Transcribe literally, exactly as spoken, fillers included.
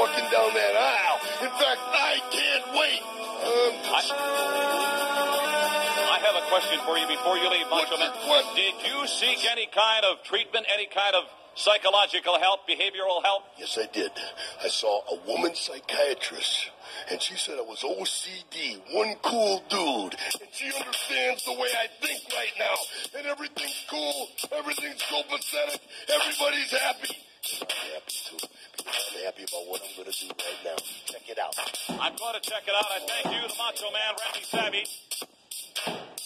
walking down that aisle. In fact, I can't wait. Um, I, I have a question for you before you leave, Macho Man. Did you seek any kind of treatment, any kind of psychological help, behavioral help? Yes, I did. I saw a woman psychiatrist, and she said I was O C D, one cool dude. And she understands the way I think right now. And everything's cool, everything's copacetic, everybody's happy. And I'm happy too, because I'm happy about what I'm going to do right now. Check it out. I'm going to check it out. I thank you, the Macho Man, Randy Savage.